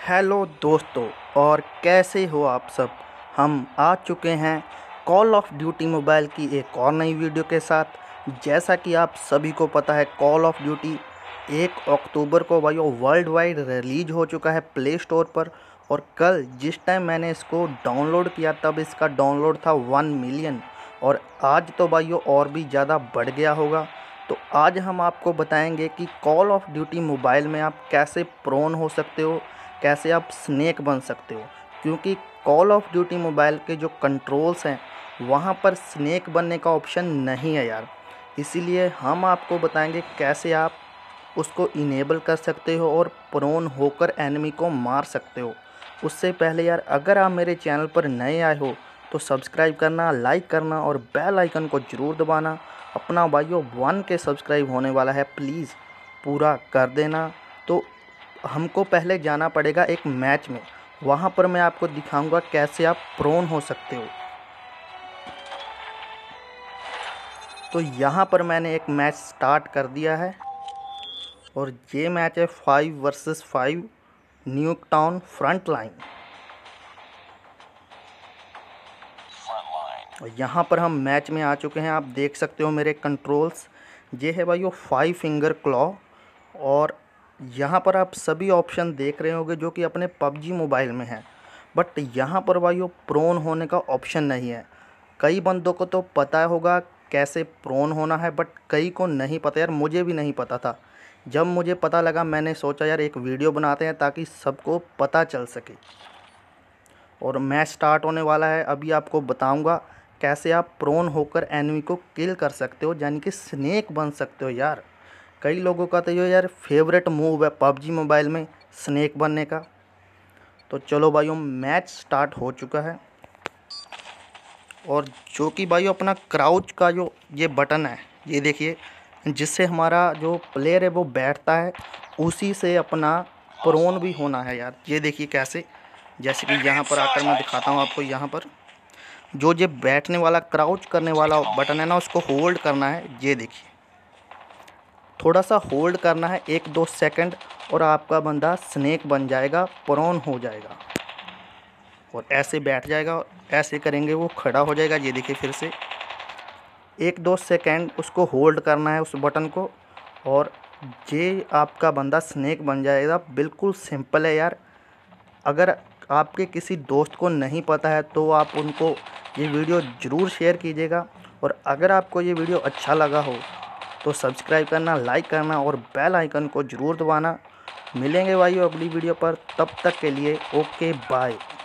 Hello दोस्तों, और कैसे हो आप सब। हम आ चुके हैं कॉल ऑफ ड्यूटी मोबाइल की एक और नई वीडियो के साथ। जैसा कि आप सभी को पता है, कॉल ऑफ ड्यूटी 1 अक्टूबर को भाइयों वर्ल्ड वाइड रिलीज हो चुका है प्ले स्टोर पर। और कल जिस टाइम मैंने इसको डाउनलोड किया तब इसका डाउनलोड था 1 मिलियन, और आज तो भाइयों और भी ज़्यादा बढ़ गया होगा। तो आज हम आपको बताएंगे कि कॉल ऑफ ड्यूटी मोबाइल में आप कैसे प्रोन हो सकते हो, कैसे आप स्नेक बन सकते हो। क्योंकि कॉल ऑफ ड्यूटी मोबाइल के जो कंट्रोल्स हैं वहाँ पर स्नेक बनने का ऑप्शन नहीं है यार। इसीलिए हम आपको बताएंगे कैसे आप उसको इनेबल कर सकते हो और प्रोन होकर एनिमी को मार सकते हो। उससे पहले यार, अगर आप मेरे चैनल पर नए आए हो तो सब्सक्राइब करना, लाइक करना और बेल आइकन को ज़रूर दबाना। अपना भाइयों 1 के सब्सक्राइब होने वाला है, प्लीज़ पूरा कर देना। तो हमको पहले जाना पड़ेगा एक मैच में, वहाँ पर मैं आपको दिखाऊंगा कैसे आप प्रोन हो सकते हो। तो यहाँ पर मैंने एक मैच स्टार्ट कर दिया है और ये मैच है 5 वर्सेस 5 न्यूटाउन फ्रंट लाइन। और यहाँ पर हम मैच में आ चुके हैं। आप देख सकते हो मेरे कंट्रोल्स, ये है भाई वो 5 फिंगर क्लॉ। और यहाँ पर आप सभी ऑप्शन देख रहे होंगे जो कि अपने पबजी मोबाइल में है, बट यहाँ पर भाई वो प्रोन होने का ऑप्शन नहीं है। कई बंदों को तो पता होगा कैसे प्रोन होना है, बट कई को नहीं पता यार। मुझे भी नहीं पता था। जब मुझे पता लगा मैंने सोचा यार एक वीडियो बनाते हैं ताकि सबको पता चल सके। और मैच स्टार्ट होने वाला है, अभी आपको बताऊंगा कैसे आप प्रोन होकर एनिमी को किल कर सकते हो, यानी कि स्नेक बन सकते हो यार। कई लोगों का तो ये यार फेवरेट मूव है पबजी मोबाइल में स्नेक बनने का। तो चलो भाइयों, मैच स्टार्ट हो चुका है। और जो कि भाइयों अपना क्राउच का जो ये बटन है, ये देखिए, जिससे हमारा जो प्लेयर है वो बैठता है, उसी से अपना प्रोन भी होना है यार। ये देखिए कैसे, जैसे कि यहाँ पर आकर मैं दिखाता हूँ आपको। यहाँ पर जो ये बैठने वाला क्राउच करने वाला बटन है ना, उसको होल्ड करना है। ये देखिए, थोड़ा सा होल्ड करना है 1-2 सेकंड, और आपका बंदा स्नेक बन जाएगा, प्रोन हो जाएगा और ऐसे बैठ जाएगा। ऐसे करेंगे वो खड़ा हो जाएगा। ये देखिए, फिर से 1-2 सेकंड उसको होल्ड करना है उस बटन को, और ये आपका बंदा स्नेक बन जाएगा। बिल्कुल सिंपल है यार। अगर आपके किसी दोस्त को नहीं पता है तो आप उनको ये वीडियो ज़रूर शेयर कीजिएगा। और अगर आपको ये वीडियो अच्छा लगा हो तो सब्सक्राइब करना, लाइक करना और बेल आइकन को ज़रूर दबाना। मिलेंगे भाई अगली वीडियो पर, तब तक के लिए ओके बाय।